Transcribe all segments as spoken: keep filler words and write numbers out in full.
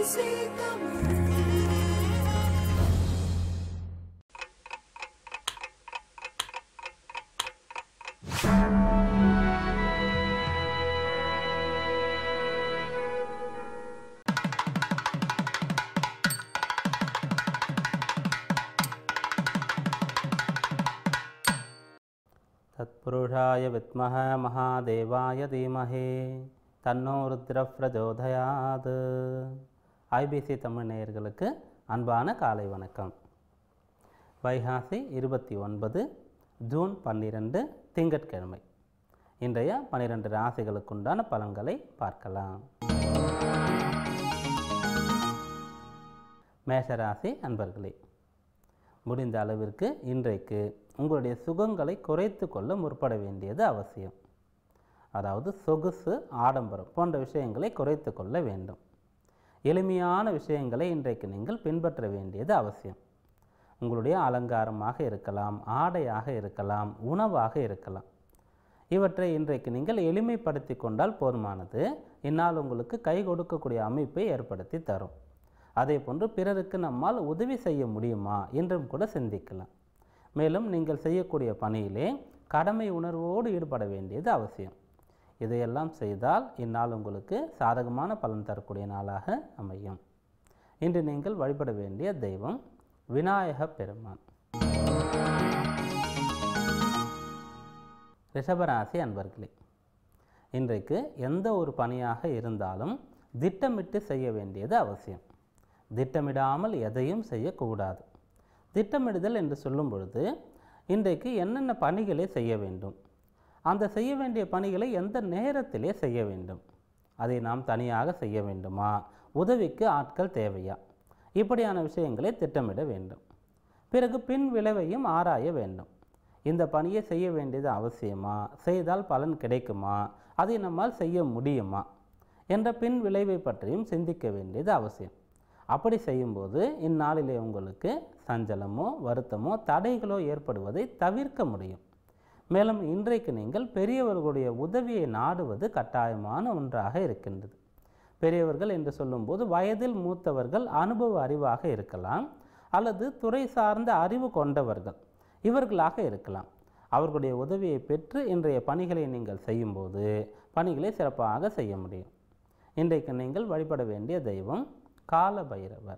I P C தத்புருஷாய வித்மஹ மகாதேவாய தீமஹி தன்னோ ருத்ர பிரச்சோதயாத். IBC Tamil நேயர்களுக்கு அன்பான காலை வணக்கம். வைகாசி இருபத்தி ஒன்பது ஜூன் பன்னிரெண்டு திங்கட்கிழமை. இன்றைய பன்னிரெண்டு ராசிகளுக்குண்டான பலன்களை பார்க்கலாம். மேஷராசி அன்பர்களே, முடிந்த அளவிற்கு இன்றைக்கு உங்களுடைய சுகங்களை குறைத்து கொள்ள முற்பட வேண்டியது அவசியம். அதாவது சொகுசு, ஆடம்பரம் போன்ற விஷயங்களை குறைத்து கொள்ள வேண்டும். எளிமையான விஷயங்களை இன்றைக்கு நீங்கள் பின்பற்ற வேண்டியது அவசியம். உங்களுடைய அலங்காரமாக இருக்கலாம், ஆடையாக இருக்கலாம், உணவாக இருக்கலாம். இவற்றை இன்றைக்கு நீங்கள் எளிமைப்படுத்தி கொண்டால் போதுமானது. இந்நாள் உங்களுக்கு கை கொடுக்கக்கூடிய அமைப்பை ஏற்படுத்தி தரும். அதே போன்று பிறருக்கு நம்மால் உதவி செய்ய முடியுமா என்றும் கூட சிந்திக்கலாம். மேலும் நீங்கள் செய்யக்கூடிய பணியிலே கடமை உணர்வோடு ஈடுபட வேண்டியது அவசியம். இதையெல்லாம் செய்தால் இந்நாள் உங்களுக்கு சாதகமான பலன் தரக்கூடிய நாளாக அமையும். இன்று நீங்கள் வழிபட வேண்டிய தெய்வம் விநாயக பெருமான். ரிஷபராசி அன்பர்களே, இன்றைக்கு எந்த ஒரு பணியாக இருந்தாலும் திட்டமிட்டு செய்ய வேண்டியது அவசியம். திட்டமிடாமல் எதையும் செய்யக்கூடாது. திட்டமிடுதல் என்று சொல்லும் பொழுது இன்றைக்கு என்னென்ன பணிகளை செய்ய வேண்டும், அந்த செய்ய வேண்டிய பணிகளை எந்த நேரத்திலே செய்ய வேண்டும், அதை நாம் தனியாக செய்ய வேண்டுமா, உதவிக்கு ஆட்கள் தேவையா, இப்படியான விஷயங்களை திட்டமிட வேண்டும். பிறகு பின் விளைவையும் ஆராய வேண்டும். இந்த பணியை செய்ய வேண்டியது அவசியமா, செய்தால் பலன் கிடைக்குமா, அதை நம்மால் செய்ய முடியுமா என்ற பின் விளைவை பற்றியும் சிந்திக்க வேண்டியது அவசியம். அப்படி செய்யும்போது இந்நாளிலே உங்களுக்கு சஞ்சலமோ வருத்தமோ தடைகளோ ஏற்படுவதை தவிர்க்க முடியும். மேலும் இன்றைக்கு நீங்கள் பெரியவர்களுடைய உதவியை நாடுவது கட்டாயமான ஒன்றாக இருக்கின்றது. பெரியவர்கள் என்று சொல்லும்போது வயதில் மூத்தவர்கள், அனுபவ அறிவாக இருக்கலாம், அல்லது துறை சார்ந்த அறிவு கொண்டவர்கள், இவர்களாக இருக்கலாம். அவர்களுடைய உதவியை பெற்று இன்றைய பணிகளை நீங்கள் செய்யும்போது பணிகளை சிறப்பாக செய்ய முடியும். இன்றைக்கு நீங்கள் வழிபட வேண்டிய தெய்வம் கால பைரவர்.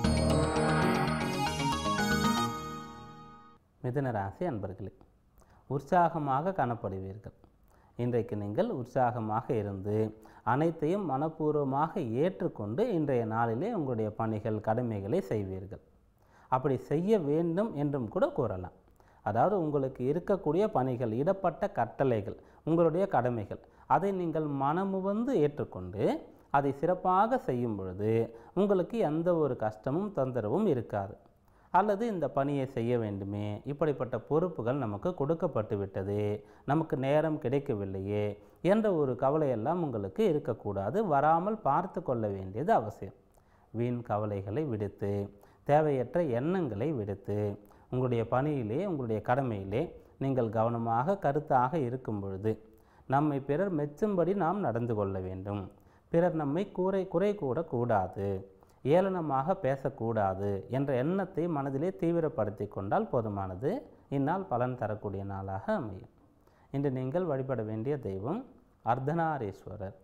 மிதுன ராசி அன்பர்களே, உற்சாகமாக காணப்படுவீர்கள். இன்றைக்கு நீங்கள் உற்சாகமாக இருந்து அனைத்தையும் மனப்பூர்வமாக ஏற்றுக்கொண்டு இன்றைய நாளிலே உங்களுடைய பணிகள், கடமைகளை செய்வீர்கள். அப்படி செய்ய வேண்டும் என்றும் கூட கூறலாம். அதாவது உங்களுக்கு இருக்கக்கூடிய பணிகள், இடப்பட்ட கட்டளைகள், உங்களுடைய கடமைகள், அதை நீங்கள் மனமுவந்து ஏற்றுக்கொண்டு அதை சிறப்பாக செய்யும் பொழுது உங்களுக்கு எந்த ஒரு கஷ்டமும் தொந்தரவும் இருக்காது. அல்லது இந்த பணியை செய்ய வேண்டுமே, இப்படிப்பட்ட பொறுப்புகள் நமக்கு கொடுக்கப்பட்டு விட்டது, நமக்கு நேரம் கிடைக்கவில்லையே என்ற ஒரு கவலையெல்லாம் உங்களுக்கு இருக்கக்கூடாது. வராமல் பார்த்து கொள்ள வேண்டியது அவசியம். வீண் கவலைகளை விடுத்து, தேவையற்ற எண்ணங்களை விடுத்து, உங்களுடைய பணியிலே, உங்களுடைய கடமையிலே நீங்கள் கவனமாக கருத்தாக இருக்கும் பொழுது நம்மை பிறர் மெச்சும்படி நாம் நடந்து கொள்ள வேண்டும். பிறர் நம்மை கூரை குறை கூடக்கூடாது, ஏளனமாக பேசக்கூடாது என்ற எண்ணத்தை மனதிலே தீவிரப்படுத்தி கொண்டால் போதுமானது. இந்நாள் பலன் தரக்கூடிய நாளாக அமையும். இன்று நீங்கள் வழிபட வேண்டிய தெய்வம் அர்த்தநாரீஸ்வரர்.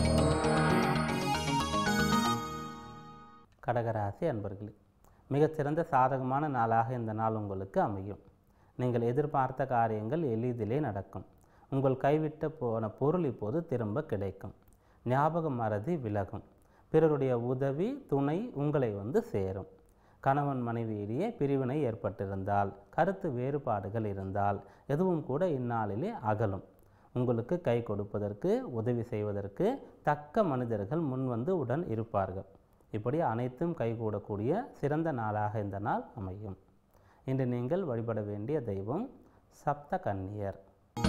கடகராசி அன்பர்களே, மிகச்சிறந்த சாதகமான நாளாக இந்த நாள் உங்களுக்கு அமையும். நீங்கள் எதிர்பார்த்த காரியங்கள் எளிதிலே நடக்கும். உங்கள் கைவிட்ட போன பொருள் இப்போது திரும்ப கிடைக்கும். ஞாபக மறதி விலகும். பிறருடைய உதவி, துணை உங்களை வந்து சேரும். கணவன் மனைவியிலேயே பிரிவினை ஏற்பட்டிருந்தால், கருத்து வேறுபாடுகள் இருந்தால் எதுவும் கூட இந்நாளிலே அகலும். உங்களுக்கு கை கொடுப்பதற்கு, உதவி செய்வதற்கு தக்க மனிதர்கள் முன்வந்து உடன் இருப்பார்கள். இப்படி அனைத்தும் கைகூடக்கூடிய சிறந்த நாளாக இந்த நாள் அமையும். இன்று நீங்கள் வழிபட வேண்டிய தெய்வம் சப்த கன்னியர்.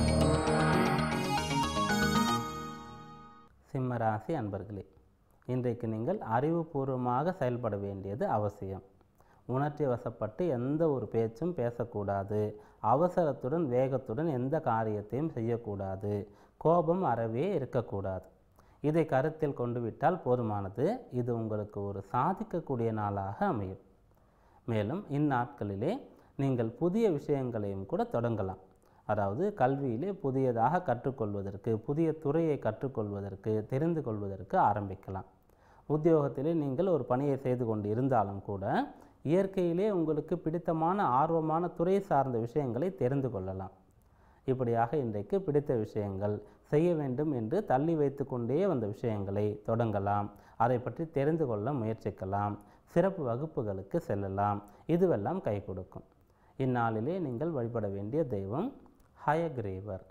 சிம்மராசி அன்பர்களே, இன்றைக்கு நீங்கள் அறிவுபூர்வமாக செயல்பட வேண்டியது அவசியம். உணர்ச்சி வசப்பட்டு எந்த ஒரு பேச்சும் பேசக்கூடாது. அவசரத்துடன் வேகத்துடன் எந்த காரியத்தையும் செய்யக்கூடாது. கோபம் அறவே இருக்கக்கூடாது. இதை கருத்தில் கொண்டு விட்டால் போதுமானது. இது உங்களுக்கு ஒரு சாதிக்கக்கூடிய நாளாக அமையும். மேலும் இந்நாட்களிலே நீங்கள் புதிய விஷயங்களையும் கூட தொடங்கலாம். அதாவது கல்வியிலே புதியதாக கற்றுக்கொள்வதற்கு, புதிய துறையை கற்றுக்கொள்வதற்கு, தெரிந்து கொள்வதற்கு ஆரம்பிக்கலாம். உத்தியோகத்திலே நீங்கள் ஒரு பணியை செய்து கொண்டு இருந்தாலும் கூட இயற்கையிலே உங்களுக்கு பிடித்தமான ஆர்வமான துறை சார்ந்த விஷயங்களை தெரிந்து கொள்ளலாம். இப்படியாக இன்றைக்கு பிடித்த விஷயங்கள், செய்ய வேண்டும் என்று தள்ளி வைத்து கொண்டே வந்த விஷயங்களை தொடங்கலாம். அதை பற்றி தெரிந்து கொள்ள முயற்சிக்கலாம். சிறப்பு வகுப்புகளுக்கு செல்லலாம். இதுவெல்லாம் கை கொடுக்கும். இந்நாளிலே நீங்கள் வழிபட வேண்டிய தெய்வம் ஹயக்ரீவர்.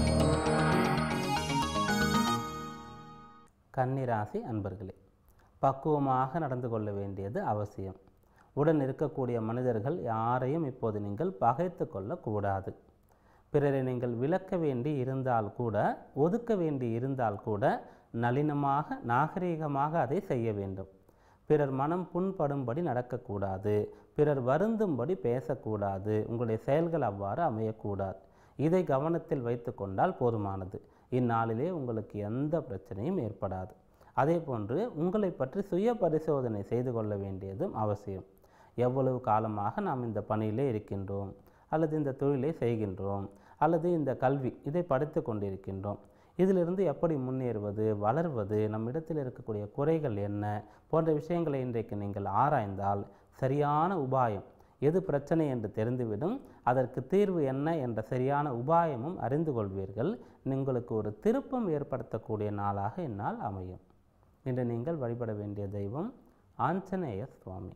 கன்னிராசி அன்பர்களே, பக்குவமாக நடந்து கொள்ள வேண்டியது அவசியம். உடன் இருக்கக்கூடிய மனிதர்கள் யாரையும் இப்போது நீங்கள் பகைத்து கொள்ளக்கூடாது. பிறரை நீங்கள் விலக்க வேண்டி இருந்தால் கூட, ஒதுக்க வேண்டி இருந்தால் கூட நளினமாக நாகரீகமாக அதை செய்ய வேண்டும். பிறர் மனம் புண்படும்படி நடக்கக்கூடாது. பிறர் வருந்தும்படி பேசக்கூடாது. உங்களுடைய செயல்கள் அவ்வாறு அமையக்கூடாது. இதை கவனத்தில் வைத்து கொண்டால் போதுமானது. இந்நாளிலே உங்களுக்கு எந்த பிரச்சனையும் ஏற்படாது. அதே போன்று உங்களை பற்றி சுய பரிசோதனை செய்து கொள்ள வேண்டியதும் அவசியம். எவ்வளவு காலமாக நாம் இந்த பணியிலே இருக்கின்றோம், அல்லது இந்த தொழிலை செய்கின்றோம், அல்லது இந்த கல்வி இதை படித்து கொண்டிருக்கின்றோம். இதிலிருந்து எப்படி முன்னேறுவது, வளர்வது, நம்மிடத்தில் இருக்கக்கூடிய குறைகள் என்ன போன்ற விஷயங்களை இன்றைக்கு நீங்கள் ஆராய்ந்தால் சரியான உபாயம், எது பிரச்சனை என்று தெரிந்துவிடும். அதற்கு தீர்வு என்ன என்ற சரியான உபாயமும் அறிந்து கொள்வீர்கள். உங்களுக்கு ஒரு திருப்பம் ஏற்படுத்தக்கூடிய நாளாக இந்நாள் அமையும். இன்று நீங்கள் வழிபட வேண்டிய தெய்வம் ஆஞ்சநேய சுவாமி.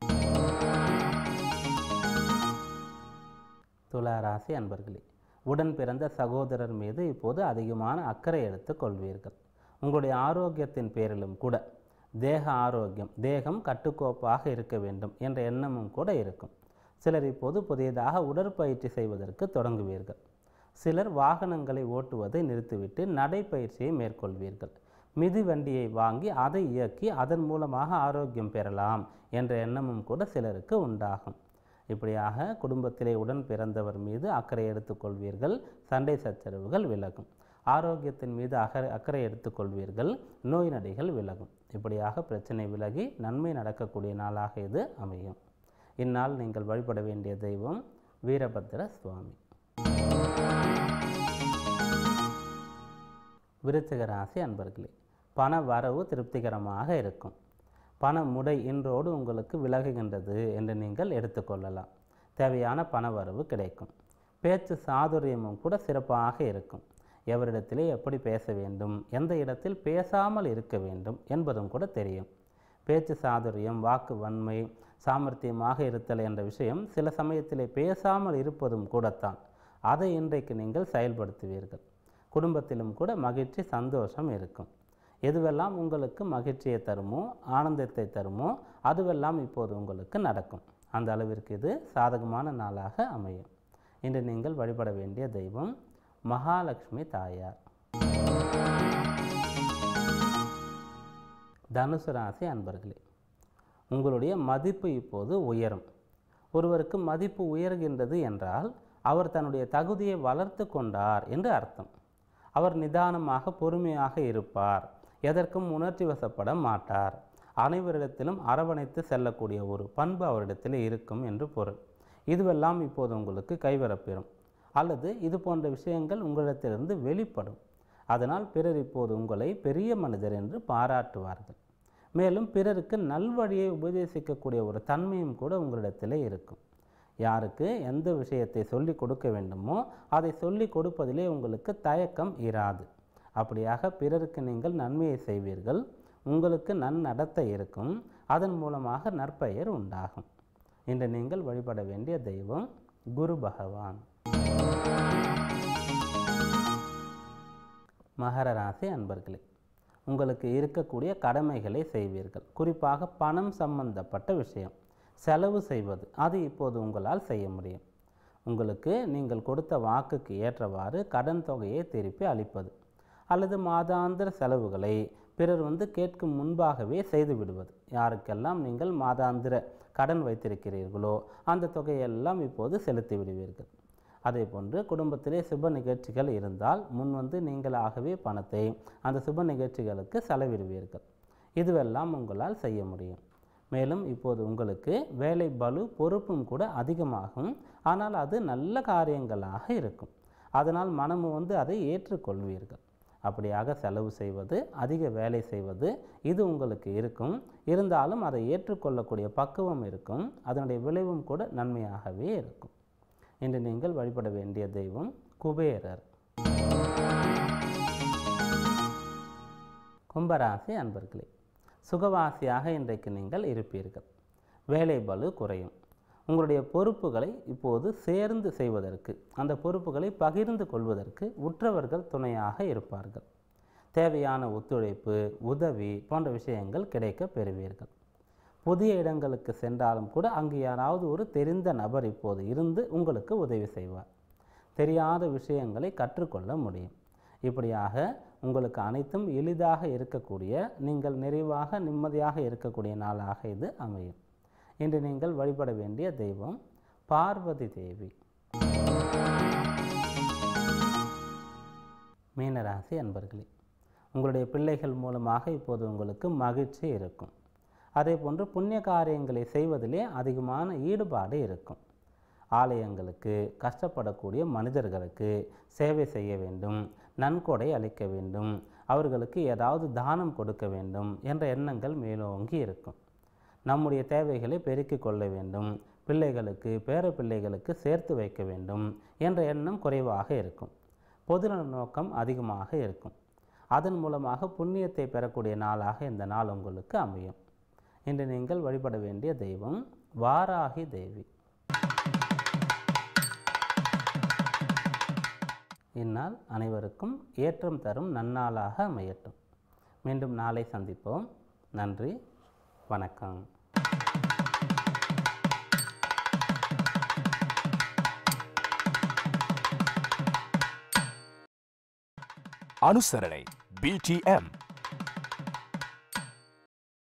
துலா ராசி அன்பர்களே, உடன் பிறந்த சகோதரர் மீது இப்போது அதிகமான அக்கறை எடுத்து கொள்வீர்கள். உங்களுடைய ஆரோக்கியத்தின் பேரிலும் கூட தேக ஆரோக்கியம், தேகம் கட்டுக்கோப்பாக இருக்க வேண்டும் என்ற எண்ணமும் கூட இருக்கும். சிலர் இப்போது புதியதாக உடற்பயிற்சி செய்வதற்கு தொடங்குவீர்கள். சிலர் வாகனங்களை ஓட்டுவதை நிறுத்திவிட்டு நடைப்பயிற்சியை மேற்கொள்வீர்கள். மிதிவண்டியை வாங்கி அதை இயக்கி அதன் மூலமாக ஆரோக்கியம் பெறலாம் என்ற எண்ணமும் கூட சிலருக்கு உண்டாகும். இப்படியாக குடும்பத்திலே உடன் பிறந்தவர் மீது அக்கறை எடுத்துக்கொள்வீர்கள். சண்டை சச்சரவுகள் விலகும். ஆரோக்கியத்தின் மீது அக்கறை அக்கறை எடுத்துக்கொள்வீர்கள். நோய் நொடிகள் விலகும். இப்படியாக பிரச்சனை விலகி நன்மை நடக்கக்கூடிய நாளாக இது அமையும். இந்நாள் நீங்கள் வழிபட வேண்டிய தெய்வம் வீரபத்திர சுவாமி. விருச்சிக ராசி அன்பர்களே, பண வரவு திருப்திகரமாக இருக்கும். பண முடை இன்றோடு உங்களுக்கு விலகுகின்றது என்று நீங்கள் எடுத்துக்கொள்ளலாம். தேவையான பண வரவு கிடைக்கும். பேச்சு சாதுரியமும் கூட சிறப்பாக இருக்கும். எவரிடத்திலே எப்படி பேச வேண்டும், எந்த இடத்தில் பேசாமல் இருக்க வேண்டும் என்பதும் கூட தெரியும். பேச்சு சாதுரியம், வாக்கு வன்மை, சாமர்த்தியமாக இருத்தல் என்ற விஷயம் சில சமயத்திலே பேசாமல் இருப்பதும் கூடத்தான். அதை இன்றைக்கு நீங்கள் செயல்படுத்துவீர்கள். குடும்பத்திலும் கூட மகிழ்ச்சி, சந்தோஷம் இருக்கும். எதுவெல்லாம் உங்களுக்கு மகிழ்ச்சியை தருமோ, ஆனந்தத்தை தருமோ அதுவெல்லாம் இப்போது உங்களுக்கு நடக்கும். அந்த அளவிற்கு இது சாதகமான நாளாக அமையும். இன்று நீங்கள் வழிபட வேண்டிய தெய்வம் மகாலட்சுமி தாயார். தனுசு ராசி அன்பர்களே, உங்களுடைய மதிப்பு இப்போது உயரும். ஒருவருக்கு மதிப்பு உயர்கின்றது என்றால் அவர் தன்னுடைய தகுதியை வளர்த்து கொண்டார் என்று அர்த்தம். அவர் நிதானமாக பொறுமையாக இருப்பார். எதற்கும் உணர்ச்சி வசப்பட மாட்டார். அனைவரிடத்திலும் அரவணைத்து செல்லக்கூடிய ஒரு பண்பு அவரிடத்தில் இருக்கும் என்று பொருள். இதுவெல்லாம் இப்போது உங்களுக்கு கைவரப்பெறும். அல்லது இது போன்ற விஷயங்கள் உங்களிடத்திலிருந்து வெளிப்படும். அதனால் பிறர் இப்போது உங்களை பெரிய மனிதர் என்று பாராட்டுவார்கள். மேலும் பிறருக்கு நல்வழியை உபதேசிக்கக்கூடிய ஒரு தன்மையும் கூட உங்களிடத்திலே இருக்கும். யாருக்கு எந்த விஷயத்தை சொல்லிக் கொடுக்க வேண்டுமோ அதை சொல்லிக் கொடுப்பதிலே உங்களுக்கு தயக்கம் இராது. அப்படியாக பிறருக்கு நீங்கள் நன்மையை செய்வீர்கள். உங்களுக்கு நன்னடத்தை இருக்கும். அதன் மூலமாக நற்பெயர் உண்டாகும். இன்று நீங்கள் வழிபட வேண்டிய தெய்வம் குரு பகவான். மகர ராசி அன்பர்களே, உங்களுக்கு இருக்கக்கூடிய கடமைகளை செய்வீர்கள். குறிப்பாக பணம் சம்பந்தப்பட்ட விஷயம், செலவு செய்வது, அது இப்போது உங்களால் செய்ய முடியும். உங்களுக்கு நீங்கள் கொடுத்த வாக்குக்கு ஏற்றவாறு கடன் தொகையை திருப்பி அளிப்பது, அல்லது மாதாந்திர செலவுகளை பிறர் வந்து கேட்கும் முன்பாகவே செய்து விடுவது. யாருக்கெல்லாம் நீங்கள் மாதாந்திர கடன் வைத்திருக்கிறீர்களோ அந்த தொகையெல்லாம் இப்போது செலுத்தி விடுவீர்கள். அதே போன்று குடும்பத்திலே சுப நிகழ்ச்சிகள் இருந்தால் முன் வந்து நீங்களாகவே பணத்தை அந்த சுப நிகழ்ச்சிகளுக்கு செலவிடுவீர்கள். இதுவெல்லாம் உங்களால் செய்ய முடியும். மேலும் இப்போது உங்களுக்கு வேலை பளு பொறுப்பும் கூட அதிகமாகும். ஆனால் அது நல்ல காரியங்களாக இருக்கும். அதனால் மனமும் வந்து அதை ஏற்றுக்கொள்வீர்கள். அப்படியாக செலவு செய்வது, அதிக வேலை செய்வது இது உங்களுக்கு இருக்கும். இருந்தாலும் அதை ஏற்றுக்கொள்ளக்கூடிய பக்குவம் இருக்கும். அதனுடைய விளைவும் கூட நன்மையாகவே இருக்கும். இன்று நீங்கள் வழிபட வேண்டிய தெய்வம் குபேரர். கும்பராசி அன்பர்களே, சுகவாசியாக இன்றைக்கு நீங்கள் இருப்பீர்கள். வேலை பளு குறையும். உங்களுடைய பொறுப்புகளை இப்போது சேர்ந்து செய்வதற்கு, அந்த பொறுப்புகளை பகிர்ந்து கொள்வதற்கு உற்றவர்கள் துணையாக இருப்பார்கள். தேவையான ஒத்துழைப்பு, உதவி போன்ற விஷயங்கள் கிடைக்க பெறுவீர்கள். புதிய இடங்களுக்கு சென்றாலும் கூட அங்கு யாராவது ஒரு தெரிந்த நபர் இப்போது இருந்து உங்களுக்கு உதவி செய்வார். தெரியாத விஷயங்களை கற்றுக்கொள்ள முடியும். இப்படியாக உங்களுக்கு அனைத்தும் எளிதாக இருக்கக்கூடிய, நீங்கள் நிறைவாக நிம்மதியாக இருக்கக்கூடிய நாளாக இது அமையும். இன்று நீங்கள் வழிபட வேண்டிய தெய்வம் பார்வதி தேவி. மீனராசி அன்பர்களே, உங்களுடைய பிள்ளைகள் மூலமாக இப்போது உங்களுக்கு மகிழ்ச்சி இருக்கும். அதே போன்று புண்ணிய காரியங்களை செய்வதிலே அதிகமான ஈடுபாடு இருக்கும். ஆலயங்களுக்கு, கஷ்டப்படக்கூடிய மனிதர்களுக்கு சேவை செய்ய வேண்டும், நன்கொடை அளிக்க வேண்டும், அவர்களுக்கு ஏதாவது தானம் கொடுக்க வேண்டும் என்ற எண்ணங்கள் மேலோங்கி இருக்கும். நம்முடைய தேவைகளை பெருக்கிக் கொள்ள வேண்டும், பிள்ளைகளுக்கு பேர பிள்ளைகளுக்கு சேர்த்து வைக்க வேண்டும் என்ற எண்ணம் குறைவாக இருக்கும். பொதுநல நோக்கம் அதிகமாக இருக்கும். அதன் மூலமாக புண்ணியத்தை பெறக்கூடிய நாளாக இந்த நாள் உங்களுக்கு அமையும். இன்று நீங்கள் வழிபட வேண்டிய தெய்வம் வாராகி தேவி. இந்நாள் அனைவருக்கும் ஏற்றம் தரும் நன்னாளாக அமையட்டும். மீண்டும் நாளை சந்திப்போம். நன்றி, வணக்கம். ಅನುಸರಣೆ ಬಿ ಟಿ ಎಂ